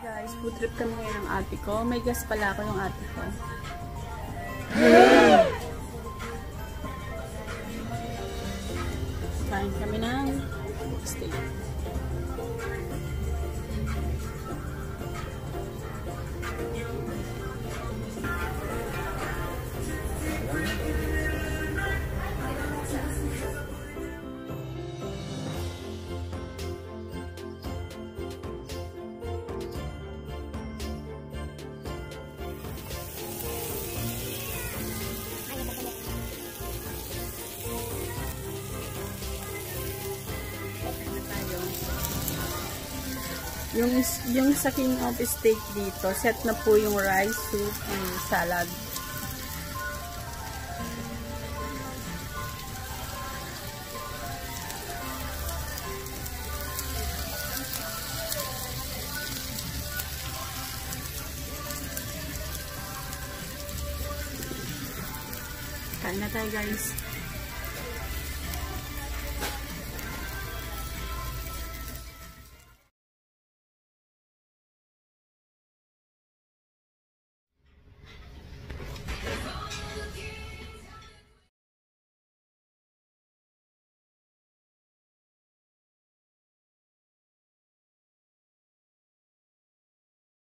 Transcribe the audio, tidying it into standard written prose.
Guys, food trip kami ngayon ng ate ko. May guest pala ako yung ate ko. Kain kami ng steak. Yung sa King of Steak dito, set na po yung rice, soup, and salad. Kain na tayo, guys.